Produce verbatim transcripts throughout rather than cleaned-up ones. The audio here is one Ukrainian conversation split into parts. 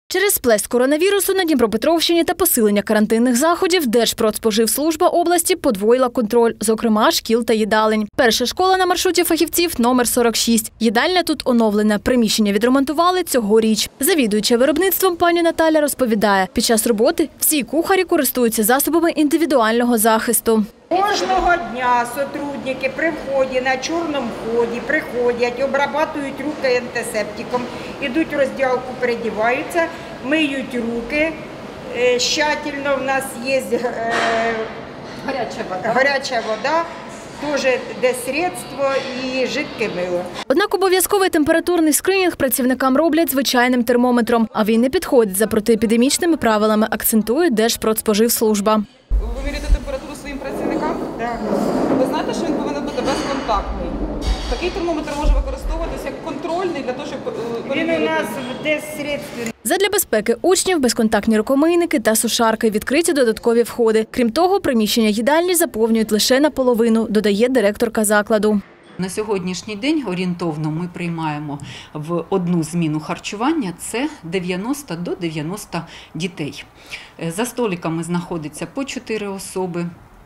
Через сплеск коронавірусу на Дніпропетровщині та посилення карантинних заходів Держпродспоживслужба області подвоїла контроль, зокрема шкіл та їдалень. Перша школа на маршруті фахівців номер сорок шість. Їдальня тут оновлена, приміщення відремонтували цьогоріч. Завідуюча виробництвом пані Наталя розповідає, під час роботи всі кухарі користуються засобами індивідуального захисту. Кожного дня сотрудники при вході на чорному вході приходять, обрабатують руки антисептиком, йдуть в розділку, передіваються, миють руки. Щательно в нас є гаряча вода, гаряча вода, теж де средство і жидке мило. Однак обов'язковий температурний скринінг працівникам роблять звичайним термометром, а він не підходить за протиепідемічними правилами, акцентує Держпродспоживслужба. Ви міряєте температуру своїм працівникам? Так. Ви знаєте, що він повинен бути безконтактний? Такий термометр може використовуватися як контрольний для того, щоб перевірити. Він у нас де средство. Задля безпеки учнів безконтактні рукомийники та сушарки, відкриті додаткові входи. Крім того, приміщення їдальні заповнюють лише наполовину, додає директорка закладу. На сьогоднішній день орієнтовно ми приймаємо в одну зміну харчування – це дев'яносто до дев'яноста дітей. За столиками знаходиться по чотири особи.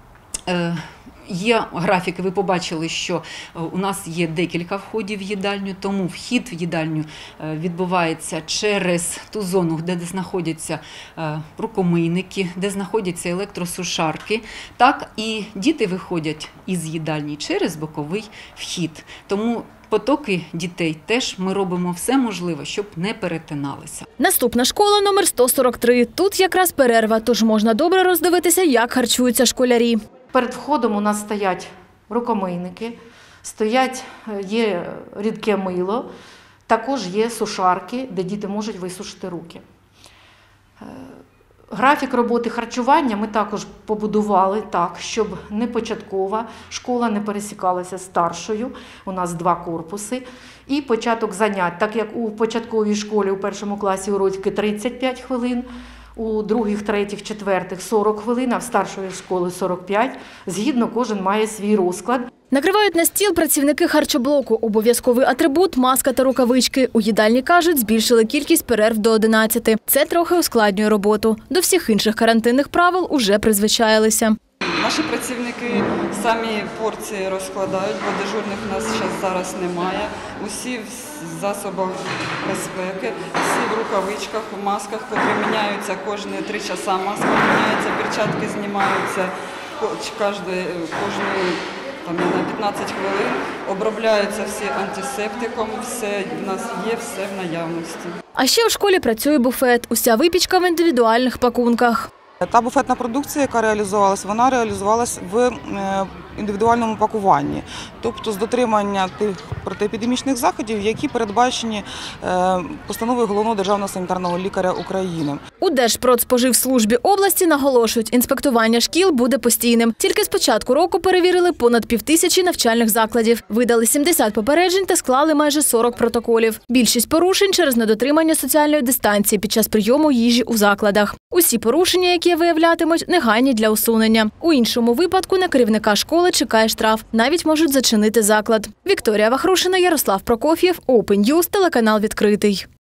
Є графіки, ви побачили, що у нас є декілька входів в їдальню, тому вхід в їдальню відбувається через ту зону, де знаходяться рукомийники, де знаходяться електросушарки. Так і діти виходять із їдальні через боковий вхід. Тому потоки дітей теж ми робимо все можливе, щоб не перетиналися. Наступна школа номер сто сорок три. Тут якраз перерва, тож можна добре роздивитися, як харчуються школярі. Перед входом у нас стоять рукомийники, стоять, є рідке мило, також є сушарки, де діти можуть висушити руки. Графік роботи харчування ми також побудували так, щоб не початкова школа не пересікалася з старшою, у нас два корпуси, і початок занять, так як у початковій школі у першому класі уроки тридцять п'ять хвилин, у других, третіх, четвертих сорок хвилин, а в старшої школи сорок п'ять. Згідно, кожен має свій розклад. Накривають на стіл працівники харчоблоку. Обов'язковий атрибут – маска та рукавички. У їдальні, кажуть, збільшили кількість перерв до одинадцяти. Це трохи ускладнює роботу. До всіх інших карантинних правил уже призвичаїлися. Наші працівники самі порції розкладають, бо дежурних у нас зараз немає. Усі в засобах безпеки, всі в рукавичках, в масках, котрі міняються кожні три часа. Маска міняється, перчатки знімаються кожні там, на п'ятнадцять хвилин. Обробляються всі антисептиком, все в нас є, все в наявності. А ще у школі працює буфет. Уся випічка в індивідуальних пакунках. Та буфетна продукція, яка реалізувалась, вона реалізувалась в індивідуальному пакуванні, тобто з дотримання тих протиепідемічних заходів, які передбачені постановою Головного державного санітарного лікаря України. У Держпродспоживслужбі області наголошують, інспектування шкіл буде постійним. Тільки з початку року перевірили понад півтисячі навчальних закладів. Видали сімдесят попереджень та склали майже сорок протоколів. Більшість порушень через недотримання соціальної дистанції під час прийому їжі у закладах. Усі порушення, які виявлятимуть, негайні для усунення. У іншому випадку на керівника школи чекає штраф. Навіть можуть зачинити заклад. Вікторія Вахрушина, Ярослав Прокоф'єв, Open News, телеканал «Відкритий».